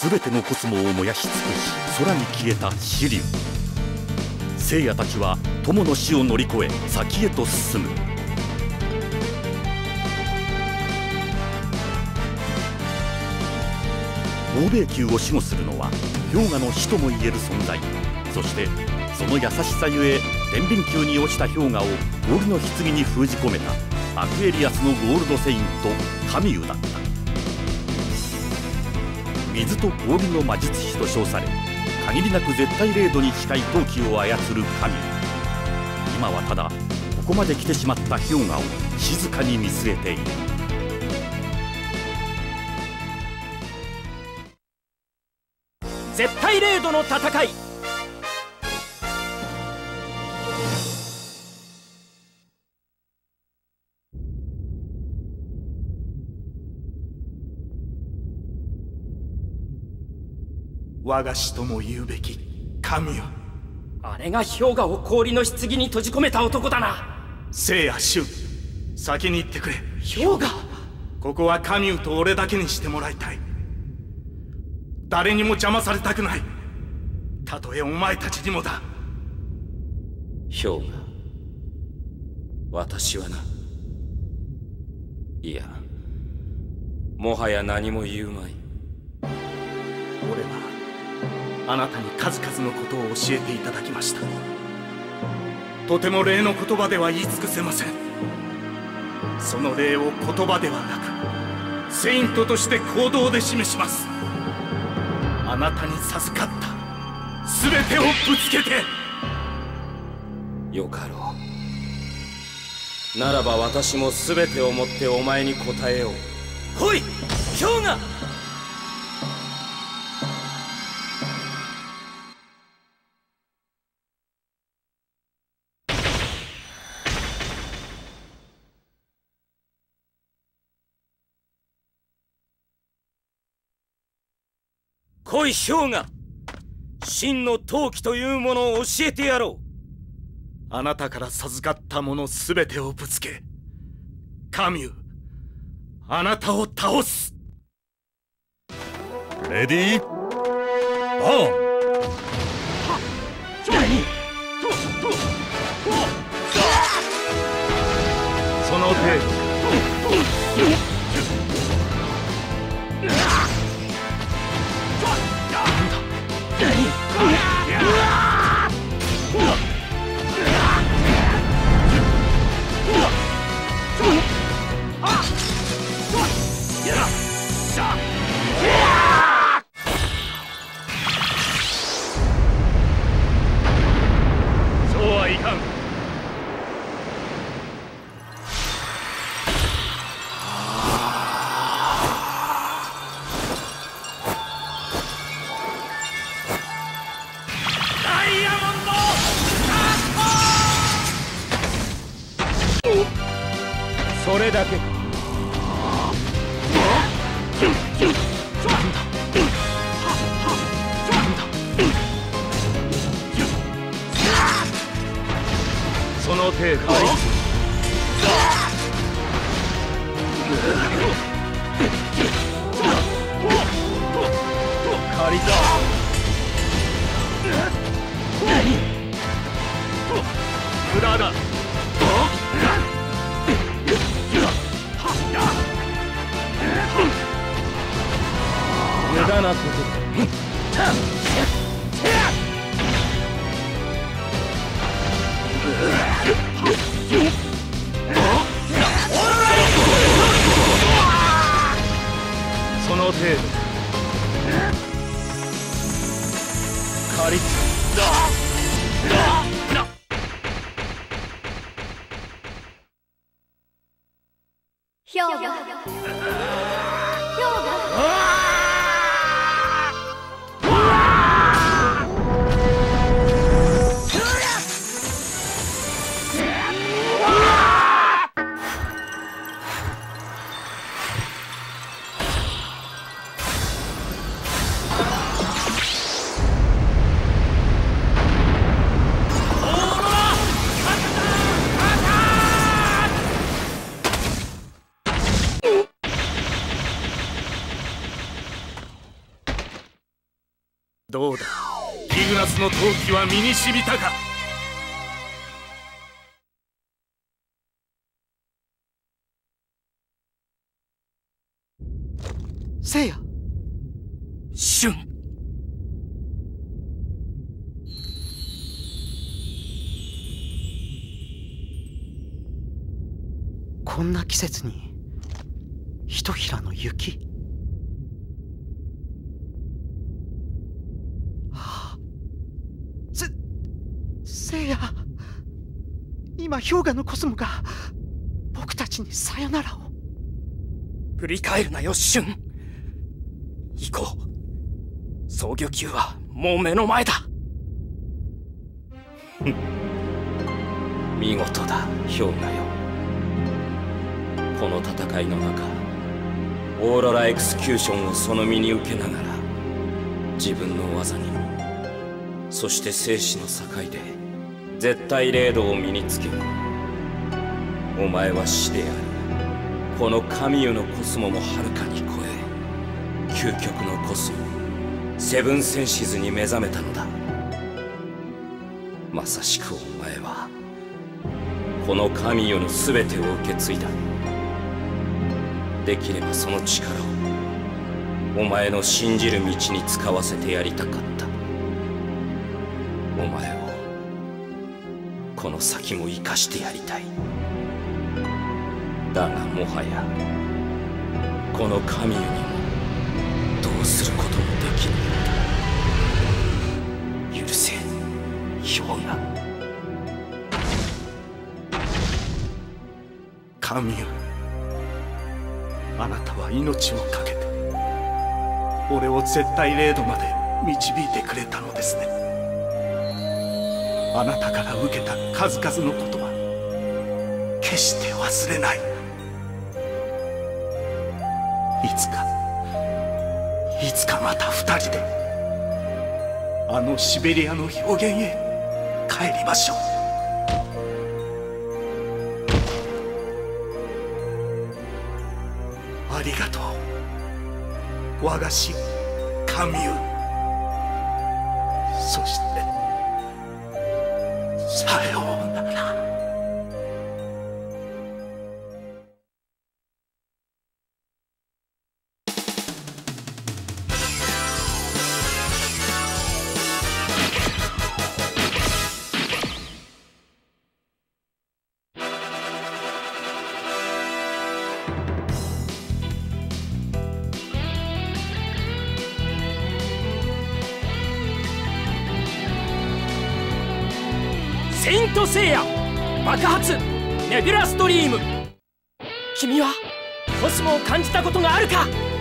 全てのコスモを燃やし尽くし空に消えたシリウ。聖夜たちは友の死を乗り越え先へと進む。欧米宮を守護するのは氷河の死ともいえる存在。そしてその優しさゆえ天秤宮に落ちた氷河を氷の棺に封じ込めたアクエリアスのゴールドセイントカミューだった。水と氷の魔術師と称され、限りなく絶対零度に近い闘気を操る神。今はただここまで来てしまった氷河を静かに見据えている。 絶対零度の戦い。 我が師とも言うべき神よ。 あれが氷河を氷の棺に閉じ込めた男だな。 聖夜シュン、先に行ってくれ。 氷河、 ここはカミューと俺だけにしてもらいたい。誰にも邪魔されたくない。たとえお前たちにもだ。 氷河、私はな、いや、もはや何も言うまい。 俺はあなたに数々のことを教えていただきました。とても礼の言葉では言い尽くせません。その礼を言葉ではなくセイントとして行動で示します。あなたに授かった全てをぶつけて。 よかろう。ならば私も全てをもってお前に答えよう。来い氷河。来い氷河、真の闘気というものを教えてやろう。 あなたから授かったもの全てをぶつけ、カミュー、あなたを倒す。 レディーバーン。 その程度。そうはいかん。 ダイヤモンドそれだけか。 その程度。 借りた。 無駄だ。 無駄なことだ。 その程度。 借り氷河、氷河。 どうだ、キグラスの闘気は身に染みたか。 せいや、 シュン。 こんな季節にひとひらの雪。はあ、せいや、今氷河のコスモが僕たちにさよならを。 振り返るなよ、シュン。行こう。蒼魚級はもう目の前だ。 見事だ、氷河よ。この戦いの中、オーロラエクスキューションをその身に受けながら、自分の技に、そして生死の境で絶対零度を身につけ、お前は死であるこの神湯のコスモもはるかに超え、究極のコスモセブンセンシズに目覚めたのだ。まさしくお前はこの神湯の全てを受け継いだ。できればその力をお前の信じる道に使わせてやりたかった。お前をこの先も生かしてやりたい。だがもはやこの神湯にもどうすることもできぬのだ。許せ、氷河。 神湯、あなたは命を懸けて俺を絶対零度まで導いてくれたのですね。あなたから受けた数々のことは決して忘れない。いつかまた二人であのシベリアの表現へ帰りましょう。ありがとう、我が師神湯。そしてさようなら。 セイントセイヤ爆発ネビュラストリーム。君はコスモを感じたことがあるか？